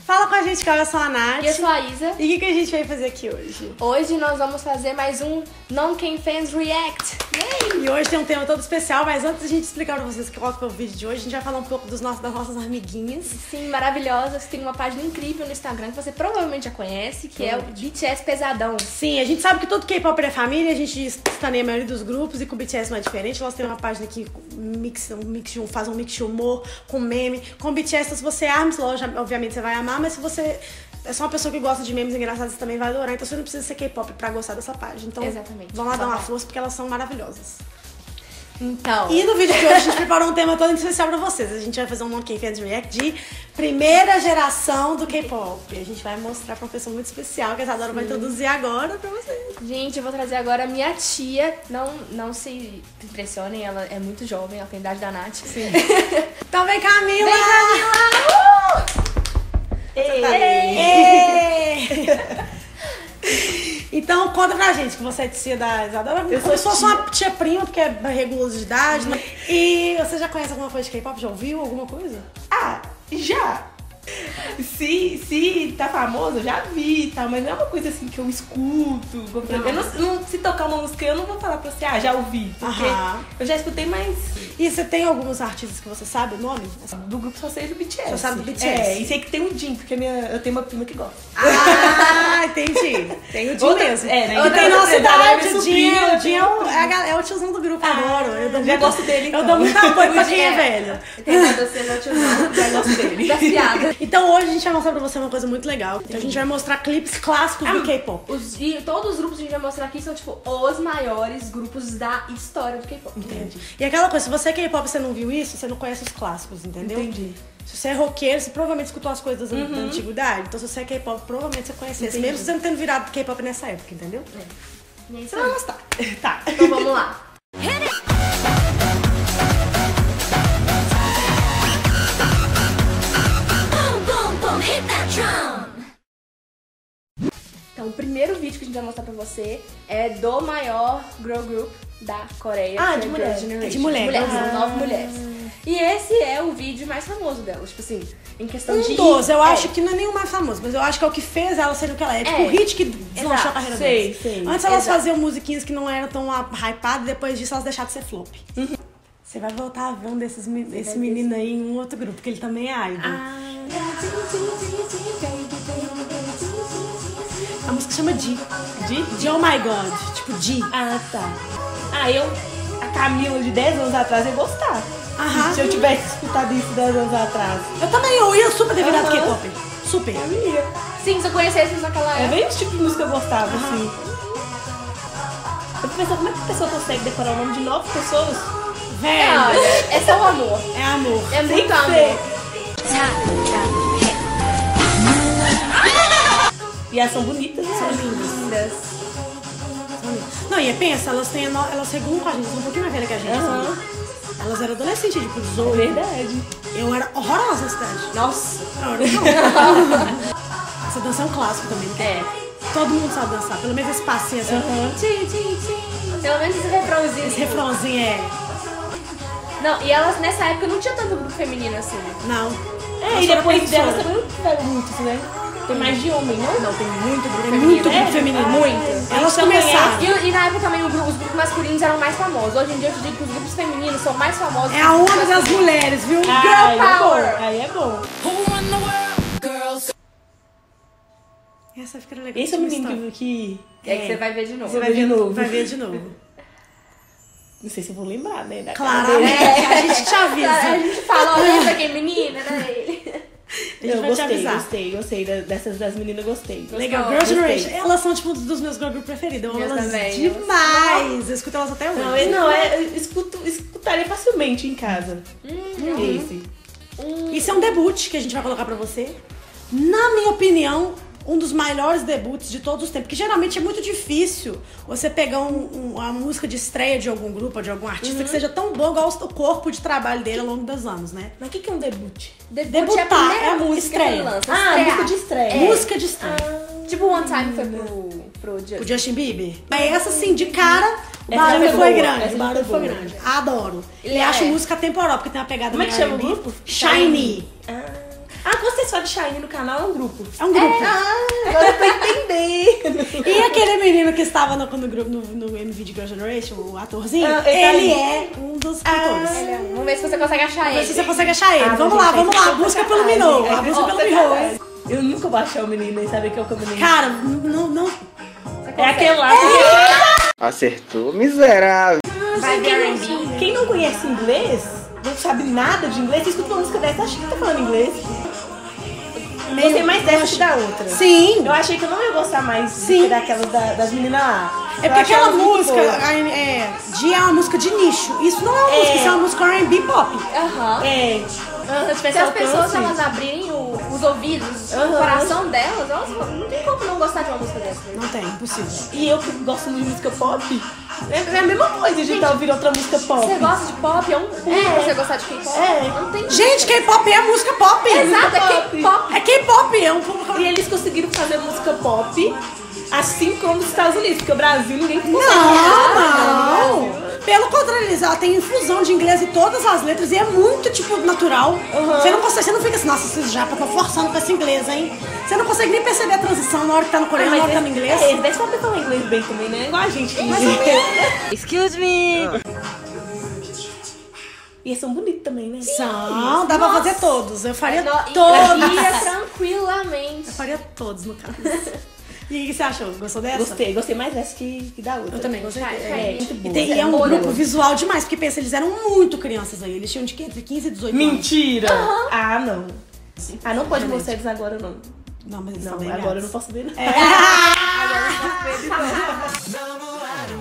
Fala com a gente que eu sou a Nath. E eu sou a Isa. E o que a gente veio fazer aqui hoje? Hoje nós vamos fazer mais um Non-Can-Fans React. Yay! E hoje tem um tema todo especial, mas antes da gente explicar pra vocês qual que é o vídeo de hoje, a gente vai falar um pouco das nossas amiguinhas. Sim, maravilhosas. Tem uma página incrível no Instagram que você provavelmente já conhece, que é o BTS Pesadão. Sim, a gente sabe que todo K-pop é família, a gente está na maioria dos grupos e com o BTS não é diferente. Nós temos uma página que faz um mix de humor, com meme. Com o BTS, se você é Arms Loja, obviamente você vai amar, mas se você é só uma pessoa que gosta de memes engraçados, você também vai adorar. Então você não precisa ser K-pop pra gostar dessa página. Então, exatamente. Vão lá dar uma força, porque elas são maravilhosas. Então... E no vídeo de hoje a gente preparou um tema todo especial pra vocês. A gente vai fazer um Non-Can-Fans React de primeira geração do K-pop. A gente vai mostrar pra uma pessoa muito especial, que a Isadora vai introduzir agora pra vocês. Gente, eu vou trazer agora a minha tia. Não se impressionem, ela é muito jovem, ela tem a idade da Nath. Sim. Então vem, Camila! Vem, Camila! Então conta pra gente que você é tia da Isadora. Eu sou só uma tia prima, porque é regulosa de idade, né? E você já conhece alguma coisa de K-pop? Já ouviu alguma coisa? Ah, já! Se tá famoso, eu já vi e tal, mas não é uma coisa assim que eu escuto. Se tocar uma música, eu não vou falar pra você, já ouvi. Porque eu já escutei, mas... E você tem alguns artistas que você sabe o nome? Do grupo só sei do BTS. Só sabe do BTS? É, e sei que tem o Jin, porque eu tenho uma prima que gosta. Ah, entendi. Tem o Jin mesmo. É, né? E tem nossa idade, o Jin é o tiozão do grupo, adoro. Eu já gosto dele, então. Eu dou muito apoio pra quem é velho. Tem você no tiozão, já gosto dele. Das piadas. Então hoje a gente vai mostrar pra você uma coisa muito legal. Então a gente vai mostrar clipes clássicos do K-pop. E todos os grupos que a gente vai mostrar aqui são, tipo, os maiores grupos da história do K-pop. Entendi. E aquela coisa, se você é K-pop e você não viu isso, você não conhece os clássicos, entendeu? Entendi. Se você é roqueiro, você provavelmente escutou as coisas da antiguidade. Então se você é K-pop, provavelmente você conhece isso. Mesmo você não tendo virado K-pop nessa época, entendeu? E é isso Você aí. vai gostar. Tá. Então vamos lá. Então, o primeiro vídeo que a gente vai mostrar pra você é do maior girl group da Coreia. Ah, que de é mulher. Girls' Generation. É de mulher. São 9 mulheres. E esse é o vídeo mais famoso delas, tipo assim, em questão de... Eu acho que não é nenhum mais famoso, mas eu acho que é o que fez ela ser o que ela é. Tipo, o hit que deslanchou a carreira dela. Sei. Antes elas faziam musiquinhas que não eram tão hypadas, e depois disso elas deixaram de ser flop. Você vai voltar vendo esse menino aí em um outro grupo, porque ele também é idol. A música chama G. G? Oh My God. Tipo G. Ah, tá. A Camila de 10 anos atrás ia gostar. Se eu tivesse escutado isso 10 anos atrás. Eu ia super ter virado K-pop. Super. Eu ia. Sim, se eu conhecesse naquela época. É bem esse tipo de música que eu gostava, assim. Eu tô pensando, como é que a pessoa consegue decorar o nome de 9 pessoas? Velho. É só o amor. É amor. É muito que amor. ser. E elas são bonitas, né? São lindas. Não, e pensa, elas regulam com a gente, são um pouquinho mais velhas que a gente. Elas eram adolescentes, tipo, 18. Verdade. Eu era horrorosa na cidade. Nossa. Essa dança é um clássico também, né? Todo mundo sabe dançar, pelo menos esse passinho assim. Pelo menos esse refrãozinho. Esse refrãozinho Não, e elas nessa época não tinha tanto grupo feminino assim. Não. E depois delas também não tiveram muitos, né? Tem mais de homem, não? Não, tem muito grupo Tem feminino. muito grupo feminino. Muito. Elas começaram. E na época também os grupos masculinos eram mais famosos. Hoje em dia eu te digo que os grupos femininos são mais famosos. É a onda das mulheres, viu? Girl power. Aí é bom. Essa fica legal. Esse é o menino que... É que você vai ver de novo. Você vai ver de novo. Vai ver de novo. Não sei se eu vou lembrar, né? Claramente. A gente te avisa. A gente fala, olha pra quem menina, né? Ele. A gente vai te avisar. Gostei dessas das meninas, gostei. Legal, Girls' Generation. Elas são, tipo, dos meus girl group preferidos. Eu amo elas também. demais. Eu escuto elas até hoje. Eu escutaria facilmente em casa. Esse. Isso é um debut que a gente vai colocar pra você. Na minha opinião, um dos maiores debuts de todos os tempos. Porque geralmente é muito difícil você pegar uma música de estreia de algum grupo, de algum artista que seja tão bom igual o corpo de trabalho dele ao longo dos anos, né? Mas o que é um debut? Debutar é a primeira música estreia. que ele lança. Música de estreia. Música de estreia. Tipo One Time foi pro O Justin Bieber. Mas essa, assim, de cara, o Essa barulho foi foi boa, grande. essa O barulho foi foi boa. grande. Adoro. Ele E acho é. música temporal, porque tem uma pegada Como é que meio chama o R&B. grupo? Shiny. Ah, quando vocês falam de Shine no canal, é um grupo. É um grupo. Agora eu tô entendendo. E aquele menino que estava no grupo no MV de Girl Generation, o atorzinho, ele é um dos cantores. Vamos ver se você consegue achar Vamos ver ele. se você consegue achar ele. Vamos lá. Busca pelo Minô. Busca pelo Minô. Eu nunca vou achar o menino e saber que é o menino. Cara, não. É aquele lá. Acertou, miserável. Vai de R&B. Quem não conhece inglês, não sabe nada de inglês, você escuta uma música dessa, acha que tá falando inglês. Gostei mais dessa que da outra. Sim. Eu achei que eu não ia gostar mais daquelas das meninas lá. É porque aquela música é uma música de nicho. Isso não é uma música, isso é uma música R&B pop. Aham. Se as pessoas elas abrirem os ouvidos, o coração delas, elas não tem como não gostar de uma música dessa. Não tem, impossível. E eu que gosto muito de música pop, é a mesma coisa de estar ouvindo outra música pop. Você gosta de pop? É um pulo você gostar de K-pop. Não tem Gente, K-pop é música pop. Exato, é K-pop. É K-pop, é um... E eles conseguiram fazer música pop assim como os Estados Unidos, porque o Brasil ninguém consegue. Não. Pelo contrário, ela tem infusão de inglês em todas as letras e é muito, tipo, natural. Você não consegue, você não fica assim, nossa, esses japas estão forçando com esse inglês, hein? Você não consegue nem perceber a transição na hora que tá no coreano, na hora que tá no inglês. Eles devem saber falar inglês bem também, né? Igual a gente. Excuse me. E eles são bonitos também, né? São, dá pra fazer todos. Eu faria todos. todos. Tranquilamente. Eu faria todos, no caso. E o que você achou? Gostou dessa? Gostei mais dessa que da outra. Eu também gostei. Muito boa. E é um grupo visual demais, porque pensa, eles eram muito crianças aí. Eles tinham de entre 15 e 18 anos. Mentira! Ah, não. Ah, não pode mostrar eles agora, não. Não, mas eles Não, são bem agora eu gatos. não posso ver, não. Agora eu não posso ver, não.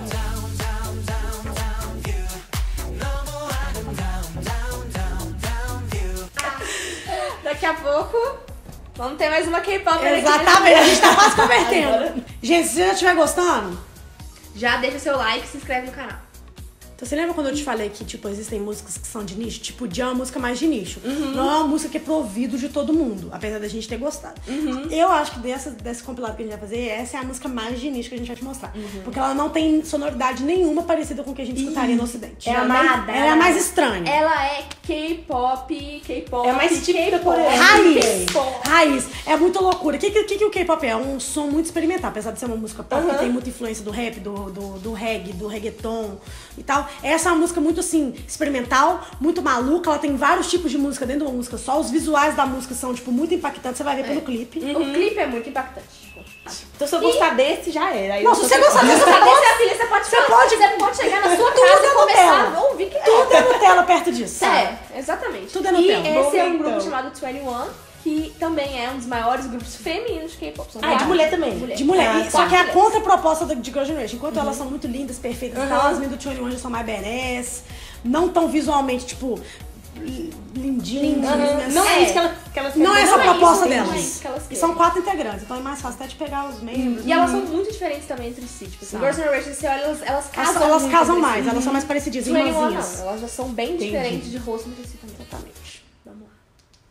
Daqui a pouco vamos ter mais uma K-pop. Exatamente, a gente tá quase convertendo. Gente, se você já estiver gostando, já deixa seu like e se inscreve no canal. então você lembra quando eu te falei que, tipo, existem músicas que são de nicho? Tipo, o Dia é uma música mais de nicho. Não é uma música que é pro ouvido de todo mundo, apesar da gente ter gostado. Eu acho que desse compilado que a gente vai fazer, essa é a música mais de nicho que a gente vai te mostrar. Porque ela não tem sonoridade nenhuma parecida com o que a gente escutaria no Ocidente. Ela é a mais estranha. Ela é K-pop. É mais típica coreana. Raiz. É muito loucura. O que o K-pop é? É um som muito experimental. Apesar de ser uma música pop, que tem muita influência do rap, do reggae, do reggaeton e tal. Essa é uma música muito, assim, experimental, muito maluca. Ela tem vários tipos de música dentro de uma música só. Os visuais da música são, tipo, muito impactantes. Você vai ver pelo clipe. O clipe é muito impactante. Então se eu gostar desse, já era. Aí Não, se você gostar desse, Você pode chegar na sua casa e começar a ouvir que tudo é Nutella perto disso. Exatamente. Tudo é E Nutella. esse é um Então. grupo chamado 21, que também é um dos maiores grupos femininos de K-pop. São de quatro. mulher também. De mulher. Ah, Só que é a mulheres. contraproposta de Girl Generation. Enquanto elas são muito lindas, perfeitas e tal, as meninas do 21 já são mais badass. Não tão visualmente, tipo, lindinhas. Né? Não é isso que elas Não é essa a Não é proposta isso, delas. não é isso que elas E querem. são 4 integrantes, então é mais fácil até de pegar os membros. E elas são muito diferentes também entre si. Tipo, assim, São. Girl Generation, você olha, elas casam Elas muito casam entre mais, si. elas são mais parecidas, 21 irmãzinhas. não, elas já são bem diferentes de rosto entre si também. Exatamente. Vamos lá.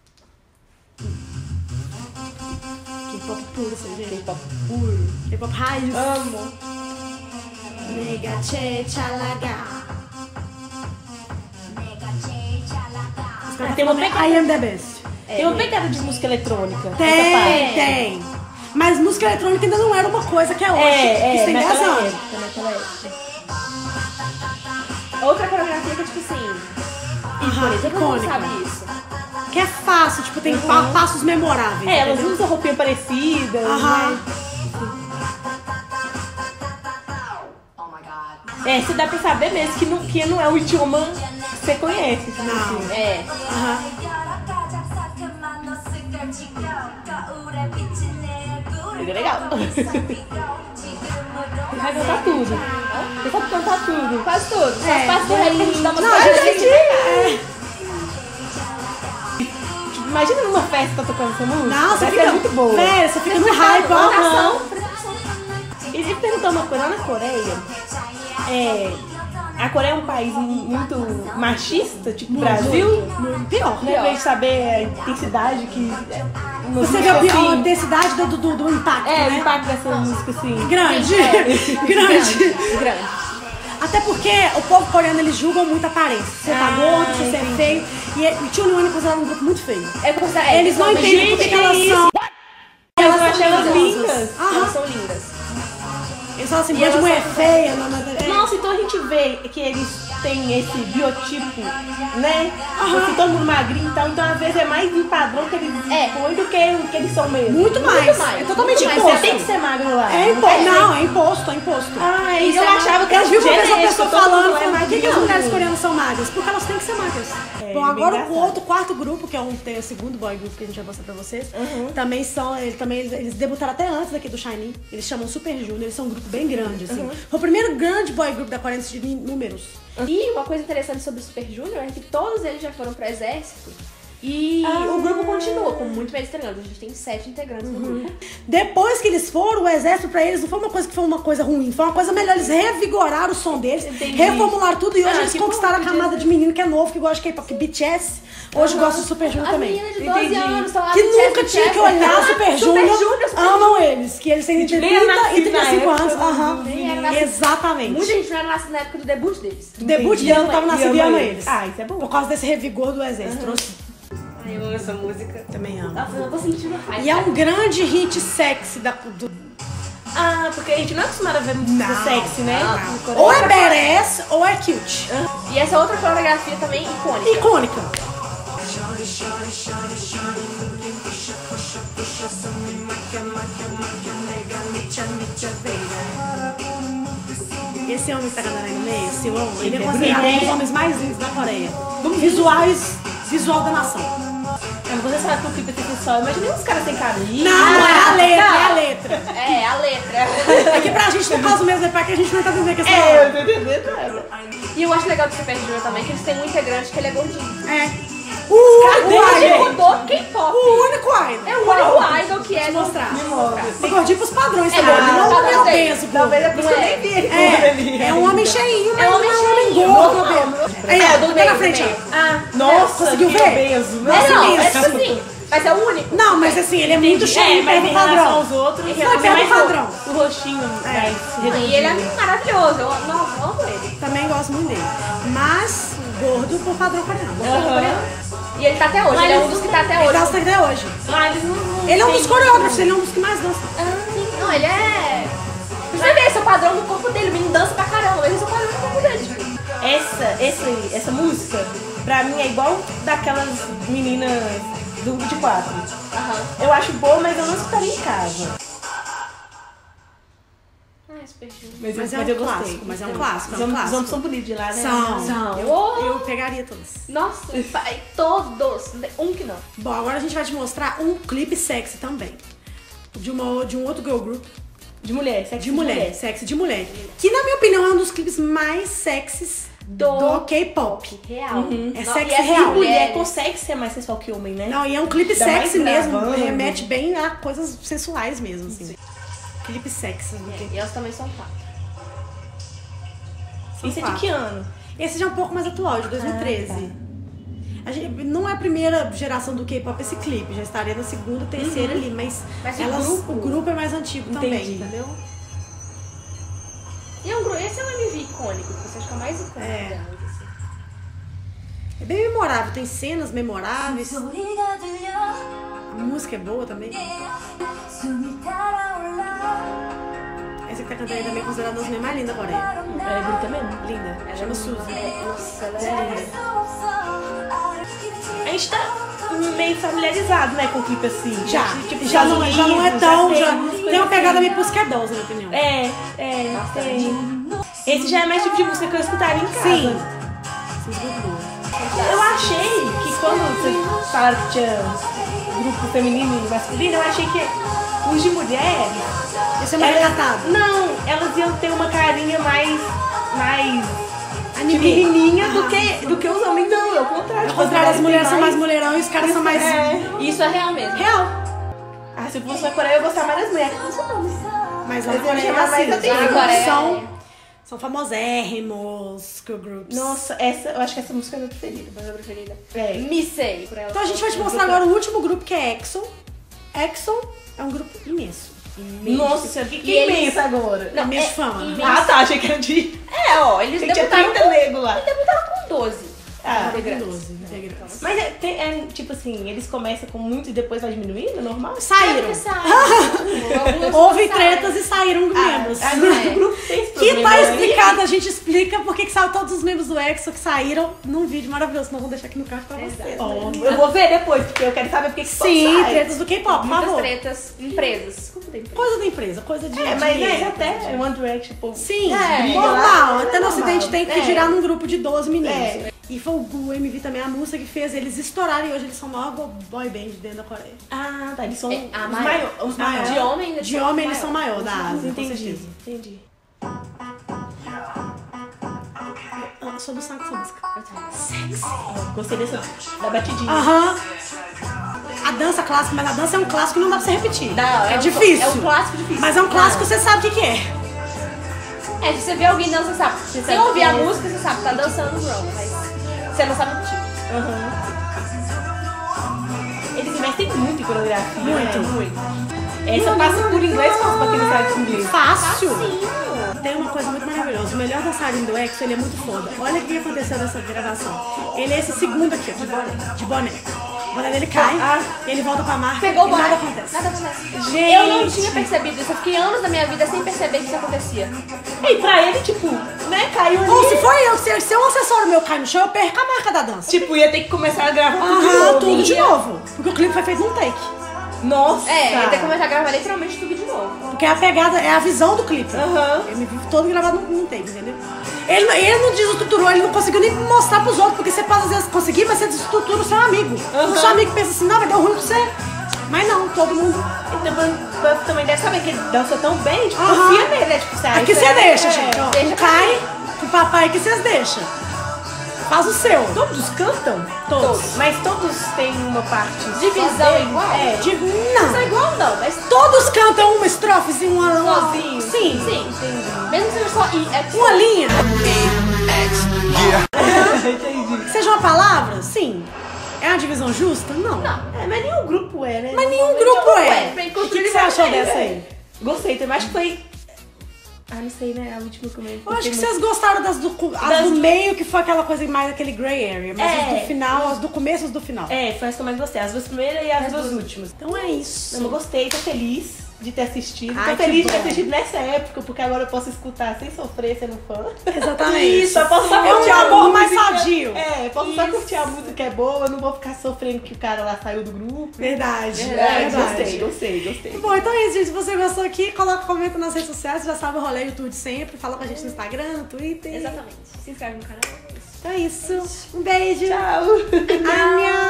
K-pop puro, você vê? K-pop puro. K-pop raiz. Amo. Mega che chalaga. Tem uma pegada. I am the best. Tem uma pegada de música eletrônica. essa parte. Tem. Mas música eletrônica ainda não era uma coisa que é hoje. Isso tem 10 naquela anos. época, naquela época. Outra coreografia que é tipo assim. Todo mundo sabe isso. Que é fácil, tipo, tem passos memoráveis. Elas entendeu? usam roupinha parecida. Aham. Né? Você dá pra saber mesmo que não é o idioma que você conhece. Tipo Não. assim. Aham. É legal. Você vai cantar tudo. Você sabe cantar tudo. Quase tudo. Só as partes do rap que a gente dá uma Não, a gente... Tipo, imagina numa festa tá tocando essa música. Não, você Vai fica... ser muito boa. Velho, você fica no hype, ó. E deixa eu perguntar uma coisa, lá na Coreia, a Coreia é um país muito machista, tipo o Brasil. Pior. Né? Pra gente saber a intensidade que... Você vê a intensidade do impacto, o né? impacto dessa música, assim. Grande. Grande. Até porque o povo coreano, eles julgam muito a aparência. Se você tá gordo, se você é feio. E Tune One é considerado um grupo muito feio. Eles não entendem porque elas são... Eu acho elas lindas. Elas são lindas. Eles falam assim, de mulher feia. Nossa, então a gente vê que eles têm esse biotipo, né? Porque todo mundo magrinho e tal, então às vezes é mais um padrão que eles põem do que o que eles são mesmo. Muito mais. É totalmente imposto. Você tem que ser magro lá. É imposto. Ah, é isso. Eu achava que elas viu uma pessoa falando, por que as mulheres coreanas são magras? Porque elas têm que ser magras. Bom, agora o quarto grupo, que é o segundo boy group que a gente vai mostrar pra vocês, também são, eles debutaram até antes daqui do SHINee. Eles chamam Super Junior, eles são um grupo bem grande, assim. Foi o primeiro grande boy group da Coreia de números. E uma coisa interessante sobre o Super Junior é que todos eles já foram pro exército. E o grupo continua com muito mais integrantes. A gente tem 7 integrantes no grupo. Depois que eles foram, o exército pra eles não foi uma coisa que foi uma coisa ruim, foi uma coisa melhor. Eles revigoraram o som deles, reformularam tudo e hoje eles conquistaram a camada de menino que é novo, que gosta de K-pop, que BTS. Hoje gosta do Super Junior também. As meninas de 12 anos estão lá. Que nunca tinha que olhar Super Junior. Amam eles, que eles têm entre 30 e 35 anos. Exatamente. Muita gente não era nascida na época do debut deles. Do debut de ano tava nascendo e ama eles. Ah, isso é bom. Por causa desse revigor do exército. Eu amo essa música. Também amo. Nossa, eu tô sentindo raiva. E é um grande hit sexy do... Ah, porque a gente não é acostumada a ver música sexy, né? Ou é badass ou é cute. E essa outra coreografia também icônica. Icônica. Esse homem que tá cantando aí no meio, esse homem, ele é considerado um dos homens mais lindos da Coreia. Visual da nação. Você sabe que o clipe é sexual, imagina uns caras sem camisa. Não, é a letra. É, a letra. É que pra gente não faz o mesmo detalhe que a gente não tá entendendo a questão. Eu tô entendendo. E eu acho legal do Super Junior também que eles têm um integrante que ele é gordinho. É. O único do K-pop. O único idol. É o único idol que é. Mostrar. Me mostra. Tem gordinho pros padrões também. Não é obeso. Talvez é por isso que eu nem vi ele. É um homem cheinho, mas É um não homem é um homem cheinho. gordo. Aí, ó, do na frente, ó. Nossa, conseguiu que ver? obeso. Não, é tipo assim. Mas é o único. Não, mas assim, ele é muito cheinho, mas pega em o padrão. relação aos outros, Ele pega o padrão. o rostinho mais E ele é maravilhoso. Eu amo ele. Também gosto muito dele. Mas, gordo por padrão coreano. E ele tá até hoje. Ele é um dos que tá até Ele hoje. dança até hoje. Ah, eles não Ele é um dos coreógrafos, ele é um dos que mais dança. Não, ele é. Você vê, esse é o padrão do corpo dele. O menino dança pra caramba. Esse é o padrão do corpo dele. Essa música, pra mim, é igual daquelas meninas do grupo de 4. Eu acho boa, mas eu não escutaria em casa. Super chique. Mas é um clássico, mas é um clássico. Os homens são bonitos de lá, né? São. Eu pegaria todos. Nossa, todos. Um que não. Bom, agora a gente vai te mostrar um clipe sexy também. De um outro girl group. De mulher, sexy de mulher. Sexy de mulher. Que, na minha opinião, é um dos clipes mais sexys do K-pop. Real. É sexy real. Mulher consegue ser mais sensual que homem, né? Não, e é um clipe Dá sexy mais mesmo. gravando. Remete bem a coisas sensuais mesmo, assim. Clipe sexy. E elas também são 4. Isso é de que ano? Esse já é um pouco mais atual, de 2013. A gente, não é a primeira geração do K-pop esse clipe, já estaria na segunda, terceira ali, mas o grupo é mais antigo também, entendeu? E esse é um MV icônico, que você acha que é o mais icônico delas, assim. É bem memorável, tem cenas memoráveis. A música é boa também. Essa que tá cantando aí também é considerada uma das mulheres mais lindas da Coreia. Ela é bonita mesmo? Linda. Ela chama Suzy. Nossa, ela é linda. A gente tá meio familiarizado, né, com o clipe assim. Já não é tão... Tem uma pegada meio Pussycat Dolls, na minha opinião. Tem. Esse já é mais tipo de música que eu escutaria em casa. Sim. Eu achei que quando vocês falaram que tinha grupo feminino e masculino, eu achei que os de mulheres... Esse é mais recatado. Não, elas iam ter uma carinha mais anime. Menininha do que os homens. Não, é o contrário. Ao contrário, as mulheres são mais mulherão e os caras são mais... Isso é real mesmo. Real. Ah, se eu fosse na Coreia, eu gostava mais das mulheres. Não sou não. Mas lá na Coreia é assim. São famosérrimos girl groups. Nossa, eu acho que essa música é a minha preferida. Minha preferida. Missei. Então a gente vai te mostrar agora o último grupo, que é EXO. EXO é um grupo imenso. Nossa, o que é imenso agora? Não, imenso de fama. Ah, tá, achei que era de... Eles tinha 30 nego lá. Eles debutaram com 12. 12 integrantes. Mas tipo assim, eles começam com muito e depois vai diminuindo, normal? Saíram. Houve tretas e saíram membros. O grupo tem esse Que problema tá aí. explicado, a gente explica porque que saiu todos os membros do EXO que saíram num vídeo maravilhoso. Nós vamos deixar aqui no card pra vocês. Eu vou ver depois, porque eu quero saber porque que Sim, sai. tretas do K-pop, por Muitas favor. tretas, empresas. Como tem empresa? Coisa da empresa, coisa de... Mas de- até One Direction, pô. Sim, briga normal. lá, Até no normal. Ocidente tem que girar num grupo de 12 meninos. É. E foi o MV também, a música que fez eles estourarem. Hoje eles são a maior boy band dentro da Coreia. Ah, tá. Eles são a os maior. maiores. Os maiores. De homem, eles De são homem eles maior. são maior da Ásia, com Entendi. certeza. Entendi. Eu sou do saco dessa música. Gostei da batidinha. Aham. A dança clássica, mas a dança é um clássico que não dá pra você repetir. Não, é difícil. É um clássico difícil. Mas é um clássico que você sabe o que é. É, se você vê alguém dançando, você sabe. Se sabe ouvir a que é. música, você sabe, tá dançando Grow, mas você não sabe o tipo. Eles investem muito em coreografia. Muito. Muito. Essa passa por inglês, passa pra quem não sabe inglês. Fácil. Tem uma coisa muito maravilhosa. O melhor dançarino do EXO, ele é muito foda. Olha o que aconteceu nessa gravação. Ele é esse segundo aqui, ó, de boné. O boné dele cai, e ele volta pra marca Pegou o e boné. nada acontece. Nada acontece. Gente. Eu não tinha percebido isso. Eu fiquei anos da minha vida sem perceber que isso acontecia. E pra ele, tipo, né, caiu ali. Ou se for eu, se um acessório meu cai no chão, eu perco a marca da dança. Tipo, ia ter que começar a gravar tudo de Aham, novo. tudo de novo. Porque o clipe foi feito num take. Nossa. É, ia ter que começar a gravar literalmente tudo de novo. Porque a pegada é a visão do clipe. Aham. Eu me vi todo gravado num take, entendeu? Ele não desestruturou, ele não conseguiu nem mostrar pros outros, porque você pode às vezes conseguir, mas você desestrutura o seu amigo. O seu amigo pensa assim, não, vai dar ruim pra você. Mas não, todo mundo. Então, o Buff também deve saber que ele dança tão bem, tipo, Aham. confia nele, né? Tipo, sai. Aqui você deixa, gente. Ó, deixa não cai, pro papai que vocês deixam. Faz o seu. Todos cantam? Todos. Mas todos têm uma parte. Divisão igual? É. Não. Não é igual não, mas Todos cantam uma estrofezinha, uma Sozinho. Sim. sim. Mesmo que seja só I, é Uma linha. Entendi. Que seja uma palavra? Sim. É uma divisão justa? Não. É, mas nenhum grupo é, né? Mas nenhum grupo é. Bem, O que você achou dessa aí? Gostei também. Acho que foi. Ah, não sei, né? A última que Eu acho que vocês gostaram das do meio, que foi aquela coisa mais aquele gray area. Mas as do final, as do começo e as do final. É, foi as que eu mais gostei. As duas primeiras e as duas últimas. Então é isso. Eu gostei, tô feliz de ter assistido. Ai, Tô que feliz de ter bom. assistido nessa época, porque agora eu posso escutar sem sofrer sendo fã. Exatamente. Isso, eu posso só É um curtir a amor mais música. sadio. É, eu posso só curtir a música que é boa, eu não vou ficar sofrendo que o cara lá saiu do grupo. Verdade. É, verdade. gostei. Bom, então é isso, gente. Se você gostou aqui, coloca, comenta nas redes sociais. Já sabe o rolê YouTube sempre. Fala com a gente no Instagram, no Twitter. Exatamente. Se inscreve no canal. Então é isso. Um beijo. Tchau. Annyeong.